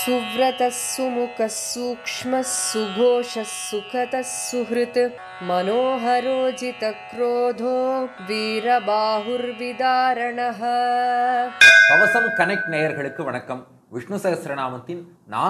सुव्रतः सुमुखः सूक्ष्मः सुघोषः सुखतः सुहृत् मनोहरोजितक्रोधो वीरबाहुर्विदारणः. கவசம் கனெக்ட் நேயர்களுக்கு வணக்கம். விஷ்ணு சகஸ்ரநாமத்தின்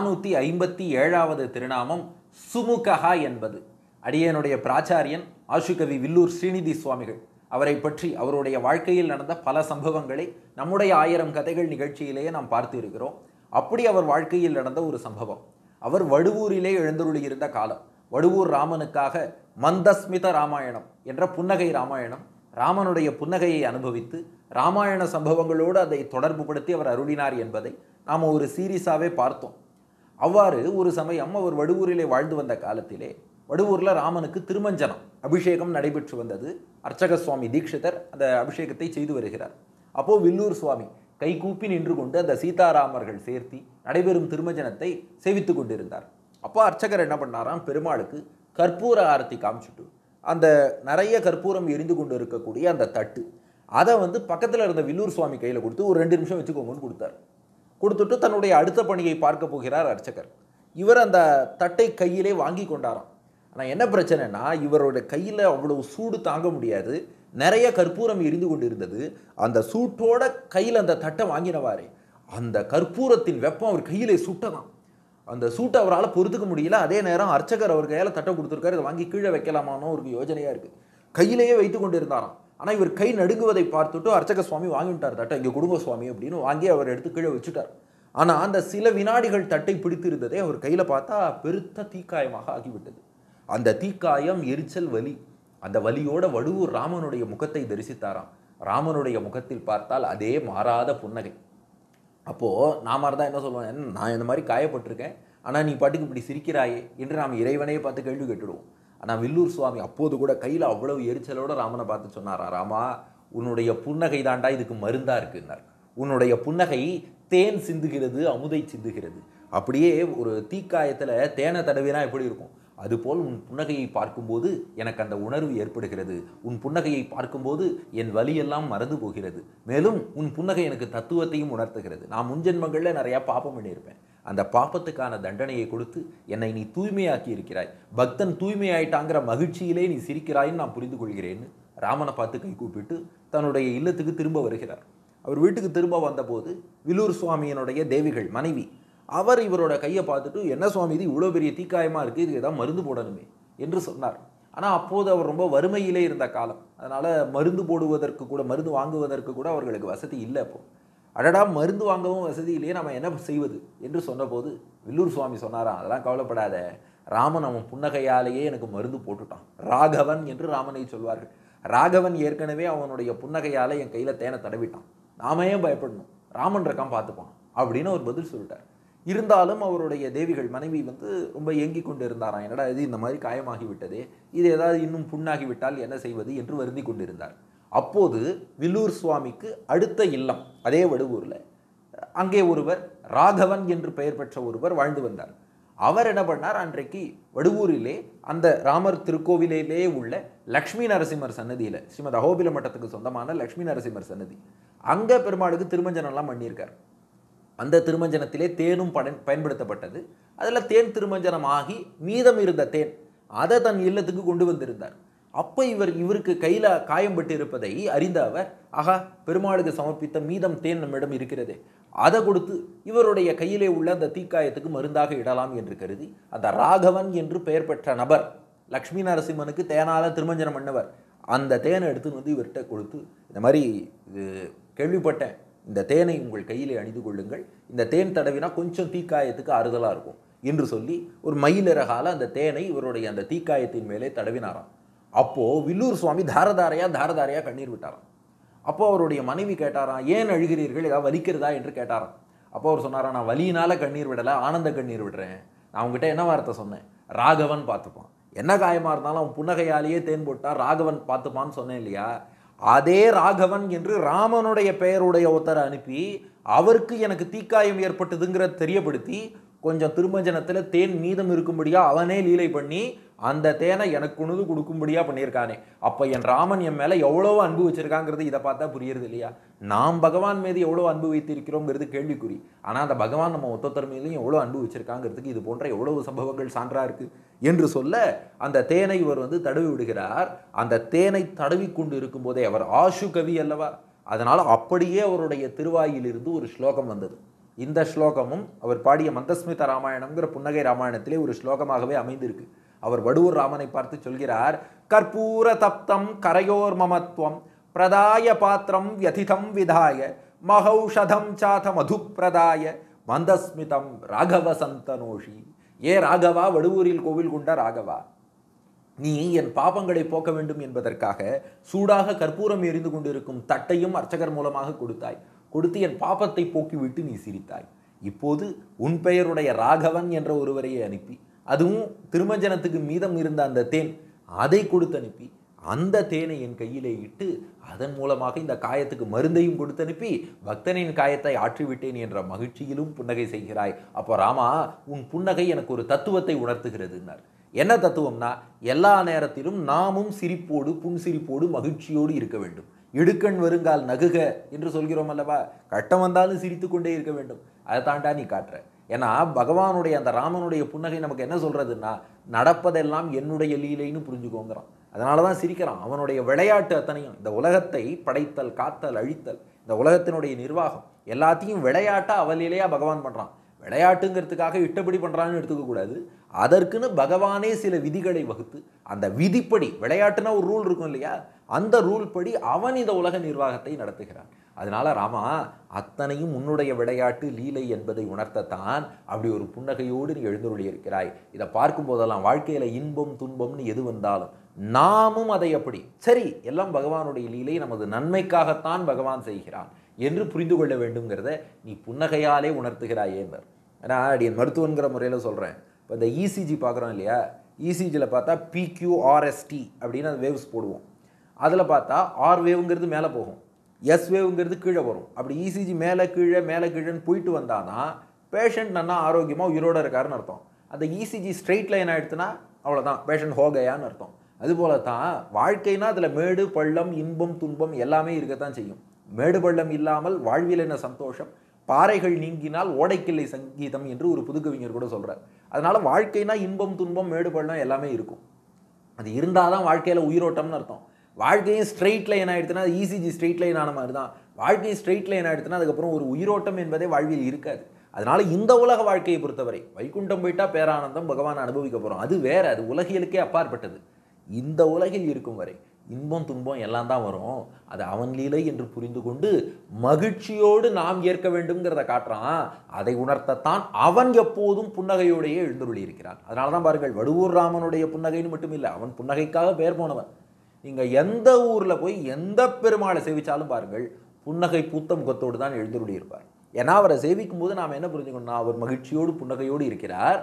457வது திருநாமம் சுமுகஹா என்பது. அடியனுடைய பிராச்சாரியன் ஆசுகவி வில்லூர் ஸ்ரீநிதி சுவாமிகள் அவரை பற்றி அவருடைய வாழ்க்கையில் நடந்த பல சம்பவங்களை நம்முடைய 1000 கதைகள் நிகழ்ச்சியிலேயே நாம் பார்த்து இருக்கிறோம். அப்படி அவர் வாழ்க்கையில் நடந்த ஒரு சம்பவம், அவர் வடுவூரிலே எழுந்தருளியிருந்த காலம். வடுவூர் ராமனுக்காக மந்தஸ்மித ராமாயணம் என்ற புன்னகை ராமாயணம், ராமனுடைய புன்னகையை அனுபவித்து ராமாயண சம்பவங்களோடு அதை தொடர்புபடுத்தி அவர் அருளினார் என்பதை நாம் ஒரு சீரீஸாகவே பார்த்தோம். அவ்வாறு ஒரு சமயம் அவர் வடுவூரிலே வாழ்ந்து வந்த காலத்திலே வடுவூரில் ராமனுக்கு திருமஞ்சனம் அபிஷேகம் நடைபெற்று வந்தது. அர்ச்சக சுவாமி தீட்சிதர் அந்த அபிஷேகத்தை செய்து வருகிறார். அப்போது வில்லூர் சுவாமி கைகூப்பி நின்று கொண்டு அந்த சீதாராமர்கள் சேர்த்தி நடைபெறும் திருமஞ்சனத்தை சேவித்து கொண்டிருந்தார். அப்போ அர்ச்சகர் என்ன பண்ணாராம், பெருமாளுக்கு கற்பூர ஆரத்தி காமிச்சுட்டு அந்த நிறைய கற்பூரம் எரிந்து கொண்டு இருக்கக்கூடிய அந்த தட்டு அதை பக்கத்தில் இருந்த வில்லூர் சுவாமி கையில் கொடுத்து ஒரு 2 நிமிஷம் வச்சுக்கோங்கன்னு கொடுத்தார். கொடுத்துட்டு தன்னுடைய அடுத்த பணியை பார்க்க போகிறார் அர்ச்சகர். இவர் அந்த தட்டை கையிலே வாங்கி கொண்டாராம். ஆனால் என்ன பிரச்சனைனா, இவரோட கையில் அவ்வளவு சூடு தாங்க முடியாது, நிறைய கற்பூரம் எரிந்து கொண்டு இருந்தது. அந்த சூட்டோட கையில் அந்த தட்டை வாங்கினவாறே அந்த கற்பூரத்தின் வெப்பம் அவர் கையிலே சுட்டதான். அந்த சூட்டை அவரால் பொறுத்துக்க முடியல. அதே நேரம் அர்ச்சகர் அவர் கையில் தட்டை கொடுத்துருக்காரு, இதை வாங்கி கீழே வைக்கலாமானோ ஒரு யோஜனையாக இருக்குது. கையிலேயே வைத்து கொண்டு இருந்தாராம். ஆனால் இவர் கை நடுங்குவதை பார்த்துட்டு அர்ச்சக சுவாமி வாங்கிவிட்டார் தட்டை. இங்கே குடும்ப சுவாமி அப்படின்னு வாங்கி அவர் எடுத்து கீழே வச்சுட்டார். ஆனால் அந்த சில வினாடிகள் தட்டை பிடித்து இருந்ததே அவர் கையில் பார்த்தா பெருத்த தீக்காயமாக ஆகிவிட்டது. அந்த தீக்காயம் எரிச்சல் வலி, அந்த வலியோட வடுவூர் ராமனுடைய முகத்தை தரிசித்தாராம். ராமனுடைய முகத்தில் பார்த்தால் அதே மாறாத புன்னகை. அப்போது நாம தான் என்ன சொல்லுவோம், நான் இந்த மாதிரி காயப்பட்டிருக்கேன், ஆனால் நீ பாட்டுக்கு இப்படி சிரிக்கிறாயே என்று நாம் இறைவனையே பார்த்து கேள்வி கேட்டுடுவோம். ஆனால் வில்லூர் சுவாமி அப்போது கூட கையில் அவ்வளவு எரிச்சலோட ராமனை பார்த்து சொன்னாரா, ராமா உன்னுடைய புன்னகை தாண்டா இதுக்கு மருந்தா இருக்குன்னார். உன்னுடைய புன்னகை தேன் சிந்துகிறது, அமுதை சிந்துகிறது. அப்படியே ஒரு தீக்காயத்தில் தேனை தடவினா எப்படி இருக்கும், அதுபோல் உன் புன்னகையை பார்க்கும்போது எனக்கு அந்த உணர்வு ஏற்படுகிறது. உன் புன்னகையை பார்க்கும்போது என் வலியெல்லாம் மறந்து போகிறது. மேலும் உன் புன்னகை எனக்கு தத்துவத்தையும் உணர்த்துகிறது. நான் முன்ஜென்மங்களில் நிறையா பாப்பம் பண்ணியிருப்பேன், அந்த பாப்பத்துக்கான தண்டனையை கொடுத்து என்னை நீ தூய்மையாக்கி இருக்கிறாய். பக்தன் தூய்மையாயிட்டாங்கிற மகிழ்ச்சியிலே நீ சிரிக்கிறாயின்னு நான் புரிந்து கொள்கிறேன்னு ராமனை பார்த்து கை கூப்பிட்டு தன்னுடைய இல்லத்துக்கு திரும்ப வருகிறார். அவர் வீட்டுக்கு திரும்ப வந்தபோது வில்லூர் சுவாமியினுடைய தேவிகள் மனைவி அவர் இவரோட கையை பார்த்துட்டு, என்ன சுவாமி இது இவ்வளோ பெரிய தீக்காயமாக இருக்குது, இதுக்கு ஏதாவது மருந்து போடணுமே என்று சொன்னார். ஆனால் அப்போது அவர் ரொம்ப வறுமையிலே இருந்த காலம், அதனால் மருந்து போடுவதற்கு கூட மருந்து வாங்குவதற்கு கூட அவர்களுக்கு வசதி இல்லை. அப்போது அடடா மருந்து வாங்கவும் வசதி இல்லையே, நம்ம என்ன செய்வது என்று சொன்னபோது வில்லூர் சுவாமி சொன்னாராம், அதெல்லாம் கவலைப்படாத, ராமன் அவன் புன்னகையாலேயே எனக்கு மருந்து போட்டுட்டான். ராகவன் என்று ராமனை சொல்வார்கள். ராகவன் ஏற்கனவே அவனுடைய புன்னகையால் என் கையில் தேனை தடவிட்டான், நாம ஏன் பயப்படணும், ராமன் இருக்கான் பார்த்துப்பான் அப்படின்னு அவர் பதில் சொல்லிட்டார். இருந்தாலும் அவருடைய தேவிகள் மனைவி ரொம்ப ஏங்கி கொண்டு இருந்தாராம். என்னடா இது இந்த மாதிரி காயமாகிவிட்டதே, இது ஏதாவது இன்னும் புண்ணாகிவிட்டால் என்ன செய்வது என்று வருந்தி கொண்டிருந்தார். அப்போது வில்லூர் சுவாமிக்கு அடுத்த இல்லம் அதே வடுவூரில் அங்கே ஒருவர் ராகவன் என்று பெயர் பெற்ற ஒருவர் வாழ்ந்து வந்தார். அவர் என்ன பண்ணார், அன்றைக்கு வடுவூரிலே அந்த ராமர் திருக்கோவிலே உள்ள லக்ஷ்மி நரசிம்மர் சன்னதியில், ஸ்ரீமத் அஹோபில மட்டத்துக்கு சொந்தமான லக்ஷ்மி நரசிம்மர் சன்னதி, அங்கே பெருமாளுக்கு திருமஞ்சனம்லாம் பண்ணியிருக்கார். அந்த திருமஞ்சனத்திலே தேனும் பயன்படுத்தப்பட்டது. அதில் தேன் திருமஞ்சனம் ஆகி மீதம் இருந்த தேன் அதை தன் இல்லத்துக்கு கொண்டு வந்திருந்தார். அப்போ இவருக்கு கையில் காயம்பட்டு இருப்பதை அறிந்த அவர், ஆகா பெருமாளுக்கு சமர்ப்பித்த மீதம் தேன் நம்மிடம் இருக்கிறதே, அதை கொடுத்து இவருடைய கையிலே உள்ள அந்த தீக்காயத்துக்கு மருந்தாக இடலாம் என்று கருதி அந்த ராகவன் என்று பெயர் பெற்ற நபர், லக்ஷ்மி நரசிம்மனுக்கு தேனால திருமஞ்சனம் பண்ணவர், அந்த தேனை எடுத்து இவர்கிட்ட கொடுத்து, இந்த மாதிரி இது கேள்விப்பட்டேன், இந்த தேனை உங்கள் கையிலே அணிந்து கொள்ளுங்கள், இந்த தேன் தடவினா கொஞ்சம் தீக்காயத்துக்கு ஆறுதலாக இருக்கும் என்று சொல்லி ஒரு மயிலிறகால அந்த தேனை இவருடைய அந்த தீக்காயத்தின் மேலே தடவினாராம். அப்போது வில்லூர் சுவாமி தாரதாரையாக கண்ணீர் விட்டாராம். அப்போ அவருடைய மனைவி கேட்டாராம், ஏன் அழுகிறீர்கள், ஏதாவது வலிக்கிறதா என்று கேட்டாராம். அப்போ அவர் சொன்னாராம், நான் வலியினால கண்ணீர் விடலை, ஆனந்த கண்ணீர் விடுறேன். நான் அவங்ககிட்ட என்ன வார்த்தை சொன்னேன், ராகவன் பார்த்துப்பான், என்ன காயமாக இருந்தாலும் அவன் புன்னகையாலேயே தேன் போட்டால் ராகவன் பார்த்துப்பான்னு சொன்னேன் இல்லையா. அதே ராகவன் என்று ராமனுடைய பெயருடைய ஒருத்தரை அனுப்பி அவருக்கு எனக்கு தீக்காயம் ஏற்பட்டதுங்கிற தெரியப்படுத்தி கொஞ்சம் திருமஞ்சனத்தில் தேன் மீதம் இருக்கும்படியாக அவனே லீலை பண்ணி அந்த தேனை எனக்கு கொண்டு கொடுக்கும்படியா பண்ணியிருக்கானே, அப்போ என் ராமன் என் மேலே எவ்வளோ அன்பு வச்சிருக்காங்கிறது இதை பார்த்தா புரியுறது இல்லையா? நாம் பகவான் மீது எவ்வளோ அன்பு வைத்திருக்கிறோங்கிறது கேள்விக்குறி. ஆனால் அந்த பகவான் நம்ம ஒத்தொத்தர் மீதும் எவ்வளோ அன்பு வச்சிருக்காங்கிறதுக்கு இது போன்ற எவ்வளவு சம்பவங்கள் சான்றா இருக்கு என்று சொல்ல அந்த தேனை இவர் தடவி விடுகிறார். அந்த தேனை தடவி கொண்டு இருக்கும் போதே அவர் ஆஷு கவி அல்லவா, அதனால அப்படியே அவருடைய திருவாயிலிருந்து ஒரு ஸ்லோகம் வந்தது. இந்த ஸ்லோகமும் அவர் பாடிய மந்தஸ்மித ராமாயணம்ங்கிற புன்னகை ராமாயணத்திலே ஒரு ஸ்லோகமாகவே அமைந்திருக்கு. அவர் வடுவூர் ராமனை பார்த்து சொல்கிறார், கற்பூர தப்தம் கரையோர் மமத்வம் பிரதாய பாத்திரம் வியதிதம் விதாய மகௌஷதம் சாத மது பிரதாய மந்தஸ்மிதம் ராகவ சந்தனோஷி. ஏ ராகவா, வடுவூரில் கோவில் கொண்ட ராகவா, நீ என் பாபங்களை போக்க வேண்டும் என்பதற்காக சூடாக கற்பூரம் எரிந்து கொண்டிருக்கும் தட்டையும் அர்ச்சகர் மூலமாக கொடுத்து என் பாபத்தை போக்கிவிட்டு நீ சிரித்தாய். இப்போது உன் பெயருடைய ராகவன் என்ற ஒருவரையே அனுப்பி, அதுவும் திருமஞ்சனத்துக்கு மீதம் இருந்த அந்த தேன் அதை கொடுத்து அனுப்பி, அந்த தேனை என் கையிலே இட்டு அதன் மூலமாக இந்த காயத்துக்கு மருந்தையும் கொடுத்து அனுப்பி பக்தனின் காயத்தை ஆற்றிவிட்டேன் என்ற மகிழ்ச்சியிலும் புன்னகை செய்கிறாய். அப்போ ராமா, உன் புன்னகை எனக்கு ஒரு தத்துவத்தை உணர்த்துகிறதுன்னார். என்ன தத்துவம்னா, எல்லா நேரத்திலும் நாமும் சிரிப்போடு புன்சிரிப்போடு மகிழ்ச்சியோடு இருக்க வேண்டும். இடுக்கண் வருங்கால் நகுக என்று சொல்கிறோம் அல்லவா, கட்டம் வந்தாலும் சிரித்து கொண்டே இருக்க வேண்டும். அதை தாண்டா நீ காட்டுற. ஏன்னா பகவானுடைய அந்த ராமனுடைய புன்னகை நமக்கு என்ன சொல்றதுன்னா, நடப்பதெல்லாம் என்னுடைய லீலைன்னு புரிஞ்சுக்கோங்கிறான். அதனால தான் சிரிக்கிறான். அவனுடைய விளையாட்டு அத்தனையும், இந்த உலகத்தை படைத்தல் காத்தல் அழித்தல், இந்த உலகத்தினுடைய நிர்வாகம் எல்லாத்தையும் விளையாட்டா அவலிலையா பகவான் பண்றான். விளையாட்டுங்கிறதுக்காக இட்டபடி பண்றான்னு எடுத்துக்க கூடாது. அதற்குன்னு பகவானே சில விதிகளை வகுத்து, அந்த விதிப்படி, விளையாட்டுனா ஒரு ரூல் இருக்கும் இல்லையா, அந்த ரூல் படி அவன் இந்த உலக நிர்வாகத்தை நடத்துகிறான். அதனால ராமா, அத்தனையும் உன்னுடைய விளையாட்டு லீலை என்பதை உணர்த்தத்தான் அப்படி ஒரு புன்னகையோடு நீ எழுந்தருளி இருக்கிறாய். இதை பார்க்கும் போதெல்லாம் வாழ்க்கையில இன்பம் துன்பம்னு எது வந்தாலும் நாமும் அதை அப்படி சரி, எல்லாம் பகவானுடைய லீலை, நமது நன்மைக்காகத்தான் பகவான் செய்கிறான் என்று புரிந்து கொள்ள வேண்டும்ங்கிறத நீ புன்னகையாலே உணர்த்துகிறாயே என்பர். ஏன்னா என் மருத்துவங்கிற முறையில் சொல்கிறேன். இப்போ இந்த இசிஜி பார்க்குறோம் இல்லையா, இசிஜியில் பார்த்தா பிக்யூஆர்எஸ்டி அப்படின்னு அந்த வேவ்ஸ் போடுவோம். அதில் பார்த்தா ஆர் வேவுங்கிறது மேலே போகும், எஸ் வேவுங்கிறது கீழே வரும். அப்படி இசிஜி மேலே கீழேன்னு போயிட்டு வந்தாதான் பேஷண்ட் நல்லா ஆரோக்கியமாக உயிரோடு இருக்காருன்னு அர்த்தம். அந்த இசிஜி ஸ்ட்ரெயிட் லைன் ஆகிடுச்சுன்னா அவ்வளோதான், பேஷண்ட் ஹோகையான்னு அர்த்தம். அதுபோல தான் வாழ்க்கைனா அதில் மேடு பள்ளம் இன்பம் துன்பம் எல்லாமே இருக்கத்தான் செய்யும். மேடு பள்ளம் இல்லாமல் வாழ்வில் என்ன சந்தோஷம், பாறைகள் நீங்கினால் ஓடைக்கில்லை சங்கீதம் என்று ஒரு புதுக்கவிஞர் கூட சொல்கிறார். அதனால வாழ்க்கைனா இன்பம் துன்பம் மேடு பள்ளம் எல்லாமே இருக்கும். அது இருந்தால் தான் வாழ்க்கையில் உயிரோட்டம்னு அர்த்தம். வாழ்க்கையும் ஸ்ட்ரெயிட் லைன் ஆகிடுச்சுன்னா அது இசிஜி ஸ்ட்ரெயிட் லைன் ஆன மாதிரி தான். வாழ்க்கையும் ஸ்ட்ரெயிட் லைன் ஆகிடுச்சுன்னா அதுக்கப்புறம் ஒரு உயிரோட்டம் என்பதே வாழ்வில் இருக்காது. அதனால இந்த உலக வாழ்க்கையை பொறுத்தவரை வைகுண்டம் போயிட்டா பேரானந்தம் பகவான் அனுபவிக்க போகிறோம், அது வேற, அது உலகியலுக்கே அப்பாற்பட்டது. இந்த உலகில் இருக்கும் வரை இன்பம் துன்பம் எல்லாம் தான் வரும். அது அவன் லீலை என்று புரிந்து கொண்டு மகிழ்ச்சியோடு நாம் ஏற்க வேண்டும்ங்கிறத காட்டுறான். அதை உணர்த்தத்தான் அவன் எப்போதும் புன்னகையோடையே எழுந்தருளி இருக்கிறான். அதனால தான் பாருங்கள், வடுவூர் ராமனுடைய புன்னகைன்னு மட்டும் இல்லை, அவன் புன்னகைக்காக பெயர் போனவன். நீங்கள் எந்த ஊரில் போய் எந்த பெருமாளை சேவிச்சாலும் பாருங்கள், புன்னகை பூத்த முகத்தோடு தான் எழுந்தருளி இருப்பார். ஏன்னா அவரை சேவிக்கும் போது நாம் என்ன புரிஞ்சுக்கணும்னா, அவர் மகிழ்ச்சியோடு புன்னகையோடு இருக்கிறார்,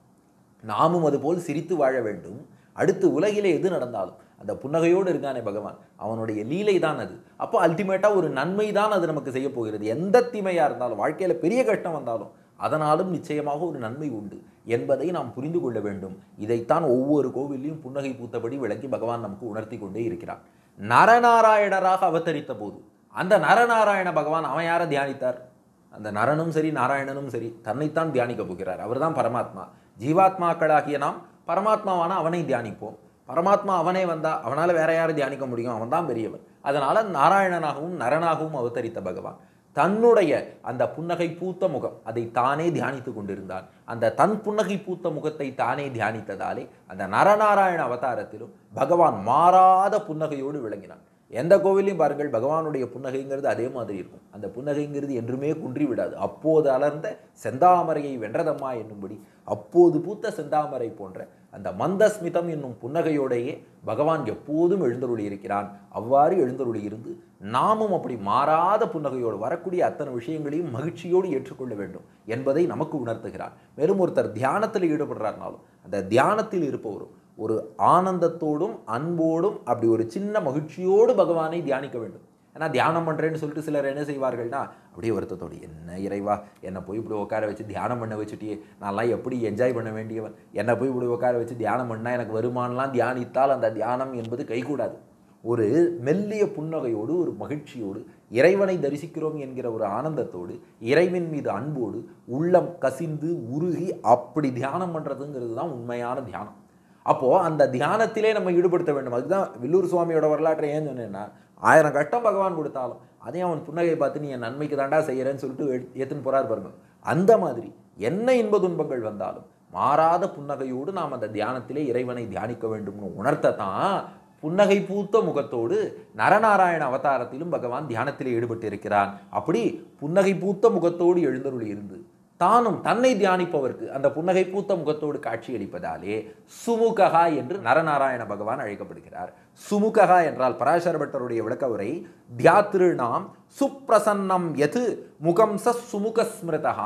நாமும் அதுபோல் சிரித்து வாழ வேண்டும். அடுத்து உலகிலே எது நடந்தாலும் அந்த புன்னகையோடு இருக்கானே பகவான், அவனுடைய லீலை தான் அது. அப்போ அல்டிமேட்டாக ஒரு நன்மை தான் அது நமக்கு செய்ய போகிறது. எந்த தீமையாக இருந்தாலும், வாழ்க்கையில் பெரிய கஷ்டம் வந்தாலும் அதனாலும் நிச்சயமாக ஒரு நன்மை உண்டு என்பதை நாம் புரிந்து கொள்ள வேண்டும். இதைத்தான் ஒவ்வொரு கோவிலையும் புன்னகை பூத்தபடி விளக்கி பகவான் நமக்கு உணர்த்தி கொண்டே இருக்கிறான். நரநாராயணராக அவதரித்த போது அந்த நரநாராயண பகவான் அவன் யாரை தியானித்தார்? அந்த நரனும் சரி நாராயணனும் சரி தன்னைத்தான் தியானிக்க போகிறார். அவர் தான் பரமாத்மா. ஜீவாத்மாக்களாகிய நாம் பரமாத்மாவான அவனை தியானிப்போம். பரமாத்மா அவனே வந்தா அவனால் வேற யாரும் தியானிக்க முடியும்? அவன் தான் பெரியவன். அதனால நாராயணனாகவும் நரனாகவும் அவதரித்த பகவான் தன்னுடைய அந்த புன்னகை பூத்த முகம் அதை தானே தியானித்து கொண்டிருந்தான். அந்த தன் புன்னகை பூத்த முகத்தை தானே தியானித்ததாலே அந்த நரநாராயண அவதாரத்திலும் பகவான் மாறாத புன்னகையோடு விளங்கினான். எந்த கோவிலையும் பாருங்கள், பகவானுடைய புன்னகைங்கிறது அதே மாதிரி இருக்கும். அந்த புன்னகைங்கிறது என்றுமே குன்றி விடாது. அப்போது அலர்ந்த செந்தாமரையை வென்றதம்மா என்னும்படி அப்போது பூத்த செந்தாமரை போன்ற அந்த மந்தஸ்மிதம் என்னும் புன்னகையோடையே பகவான் எப்போதும் எழுந்தருளி இருக்கிறான். அவ்வாறு எழுந்தருளி இருந்து நாமும் அப்படி மாறாத புன்னகையோடு வரக்கூடிய அத்தனை விஷயங்களையும் மகிழ்ச்சியோடு ஏற்றுக்கொள்ள வேண்டும் என்பதை நமக்கு உணர்த்துகிறான். மேலும் ஒருத்தர் தியானத்தில் ஈடுபடுறாருனாலும் அந்த தியானத்தில் இருப்பவரும் ஒரு ஆனந்தத்தோடும் அன்போடும் அப்படி ஒரு சின்ன மகிழ்ச்சியோடு பகவானை தியானிக்க வேண்டும். ஏன்னா தியானம் பண்ணுறேன்னு சொல்லிட்டு சிலர் என்ன செய்வார்கள்னா, அப்படியே வருத்தத்தோடு, என்ன இறைவா என்னை போய் இப்படி உட்கார வச்சு தியானம் பண்ண வச்சுட்டியே, நான்லாம் எப்படி என்ஜாய் பண்ண வேண்டியவன், என்னை போய் இப்படி உட்கார வச்சு தியானம் பண்ணால் எனக்கு வருமானலாம் தியானித்தால் அந்த தியானம் என்பது கைகூடாது. ஒரு மெல்லிய புன்னகையோடு, ஒரு மகிழ்ச்சியோடு, இறைவனை தரிசிக்கிறோம் என்கிற ஒரு ஆனந்தத்தோடு, இறைவன் மீது அன்போடு, உள்ளம் கசிந்து உருகி அப்படி தியானம் பண்ணுறதுங்கிறது தான் உண்மையான தியானம். அப்போது அந்த தியானத்திலே நம்ம ஈடுபடுத்த வேண்டும். அதுதான் வில்லூர் சுவாமியோட வரலாற்றை ஏன் சொன்னேன்னா, 1000 கஷ்டம் பகவான் கொடுத்தாலும் அதையும் அவன் புன்னகையை பார்த்து நீ என் நன்மைக்கு தாண்டா செய்கிறேன்னு சொல்லிட்டு ஏற்றுன்னு போகிறார் பாருங்க. அந்த மாதிரி என்ன இன்ப துன்பங்கள் வந்தாலும் மாறாத புன்னகையோடு நாம் அந்த தியானத்திலே இறைவனை தியானிக்க வேண்டும்னு உணர்த்தத்தான் புன்னகை பூத்த முகத்தோடு நரநாராயண அவதாரத்திலும் பகவான் தியானத்திலே ஈடுபட்டு இருக்கிறான். அப்படி புன்னகை பூத்த முகத்தோடு எழுந்தருளி இருந்து தானும் தன்னை தியானிப்பவர்க்கு அந்த புன்னகை பூத்த முகத்தோடு காட்சியளிப்பதாலே சுமுகா என்று நரநாராயண பகவான் அழைக்கப்படுகிறார். சுமுகா என்றால் பராசர பட்டருடைய விளக்க உரை, தியாத்ருணாம் சுப்ரசன்னம் எது முகம் ச சுமுக ஸ்மிருதா.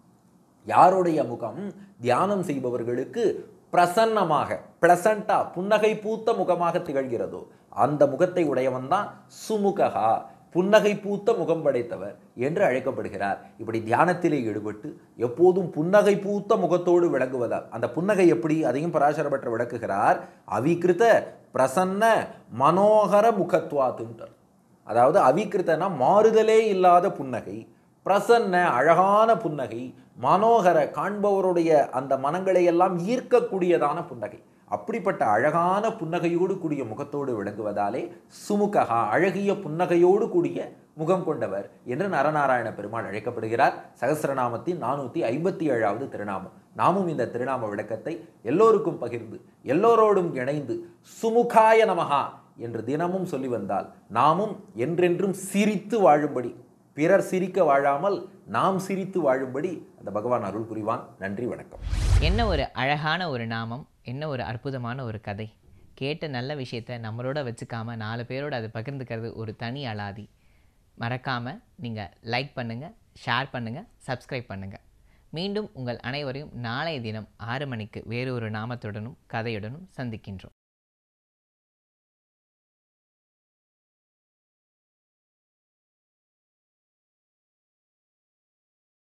யாருடைய முகம் தியானம் செய்பவர்களுக்கு பிரசன்னமாக, பிளசண்டா, புன்னகை பூத்த முகமாக திகழ்கிறதோ அந்த முகத்தை உடையவன் தான் சுமுகா, புன்னகை பூத்த முகம் படைத்தவர் என்று அழைக்கப்படுகிறார். இப்படி தியானத்திலே ஈடுபட்டு எப்போதும் புன்னகை பூத்த முகத்தோடு விளங்குவதால் அந்த புன்னகை எப்படி, அதையும் பராசர பட்டர் விளக்குகிறார். அவிகிருத பிரசன்ன மனோகர முகத்வாத்துன்றார். அதாவது அவிகிருத்தனா மாறுதலே இல்லாத புன்னகை, பிரசன்ன அழகான புன்னகை, மனோகர காண்பவருடைய அந்த மனங்களை எல்லாம் ஈர்க்கக்கூடியதான புன்னகை. அப்படிப்பட்ட அழகான புன்னகையோடு கூடிய முகத்தோடு விளங்குவதாலே சுமுகா, அழகிய புன்னகையோடு கூடிய முகம் கொண்டவர் என்று நரநாராயண பெருமாள் அழைக்கப்படுகிறார். சகஸ்ரநாமத்தின் 457வது திருநாமம். நாமும் இந்த திருநாம விளக்கத்தை எல்லோருக்கும் பகிர்ந்து எல்லோரோடும் இணைந்து சுமுகாய நமஹா என்று தினமும் சொல்லி வந்தால் நாமும் என்றென்றும் சிரித்து வாழும்படி, பிறர் சிரிக்க வாழாமல் நாம் சிரித்து வாழும்படி அந்த பகவான் அருள் புரிவான். நன்றி, வணக்கம். என்ன ஒரு அழகான ஒரு நாமம், என்ன ஒரு அற்புதமான ஒரு கதை. கேட்ட நல்ல விஷயத்தை நம்மளோட வச்சுக்காம 4 பேரோடு அதை பகிர்ந்துக்கிறது ஒரு தனி அலாதி. மறக்காமல் நீங்கள் லைக் பண்ணுங்கள், ஷேர் பண்ணுங்கள், சப்ஸ்கிரைப் பண்ணுங்கள். மீண்டும் உங்கள் அனைவரையும் நாளைய தினம் 6 மணிக்கு வேறு ஒரு நாமத்துடனும் கதையுடனும் சந்திக்கின்றோம்.